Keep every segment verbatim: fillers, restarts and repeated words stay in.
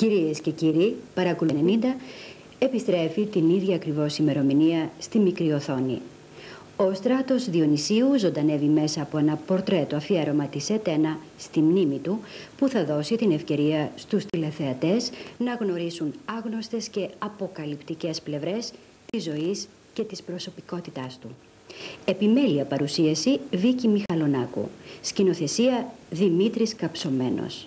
Κυρίες και κύριοι, παρακολουθούν ενενήντα, επιστρέφει την ίδια ακριβώς ημερομηνία στη μικρή οθόνη. Ο Στράτος Διονυσίου ζωντανεύει μέσα από ένα πορτρέτο αφιέρωμα της ΕΤΕΝΑ στη μνήμη του, που θα δώσει την ευκαιρία στους τηλεθεατές να γνωρίσουν άγνωστες και αποκαλυπτικές πλευρές της ζωής και της προσωπικότητάς του. Επιμέλεια παρουσίαση Βίκη Μιχαλονάκου. Σκηνοθεσία Δημήτρης Καψωμένος.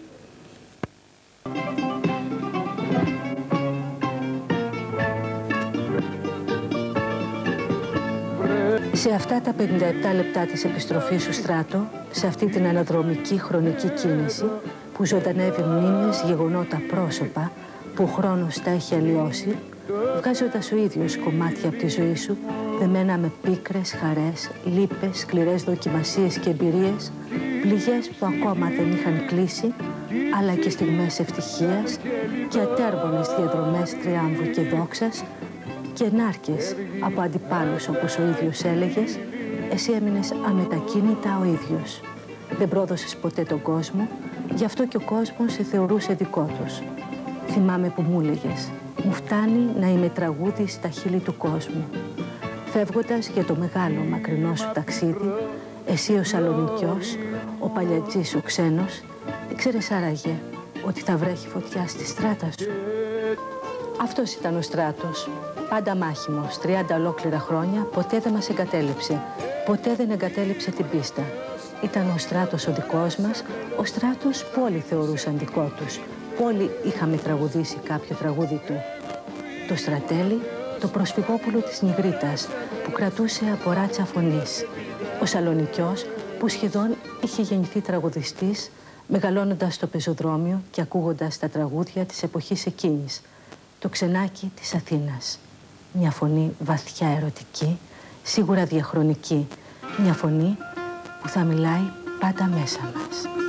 Σε αυτά τα πενήντα επτά λεπτά της επιστροφής σου, Στράτο, σε αυτή την αναδρομική χρονική κίνηση που ζωντανεύει μνήμες, γεγονότα, πρόσωπα που ο χρόνος τα έχει αλλοιώσει, βγάζοντας ο ίδιος κομμάτια από τη ζωή σου, δεμένα με πίκρες, χαρές, λύπες, σκληρές δοκιμασίες και εμπειρίες, πληγές που ακόμα δεν είχαν κλείσει, αλλά και στιγμές ευτυχίας και ατέρμονες διαδρομές τριάμβου και δόξας, και ενάρκες από αντιπάλους, όπως ο ίδιος έλεγες, εσύ έμεινες αμετακίνητα ο ίδιος. Δεν πρόδωσες ποτέ τον κόσμο, γι' αυτό και ο κόσμος σε θεωρούσε δικό τους. Θυμάμαι που μου έλεγες, μου φτάνει να είμαι τραγούδι στα χείλη του κόσμου. Φεύγοντας για το μεγάλο μακρινό σου ταξίδι, εσύ ο Σαλονικιός, ο παλιατζής ο ξένος, ήξερες άραγε ότι θα βρέχει φωτιά στη στράτα σου. Αυτός ήταν ο Στράτος. Πάντα μάχημος, τριάντα ολόκληρα χρόνια, ποτέ δεν μας εγκατέλειψε. Ποτέ δεν εγκατέλειψε την πίστα. Ήταν ο Στράτος ο δικός μας, ο Στράτος που όλοι θεωρούσαν δικό τους. Που όλοι είχαμε τραγουδήσει κάποιο τραγούδι του. Το Στρατέλι, το προσφυγόπουλο της Νιγρίτας, που κρατούσε από ράτσα φωνής. Ο Σαλονικιός, που σχεδόν είχε γεννηθεί τραγουδιστής, μεγαλώνοντας στο πεζοδρόμιο και ακούγοντας τα τραγούδια της εποχής εκείνης. Το ξενάκι της Αθήνας. Μια φωνή βαθιά ερωτική, σίγουρα διαχρονική. Μια φωνή που θα μιλάει πάντα μέσα μας.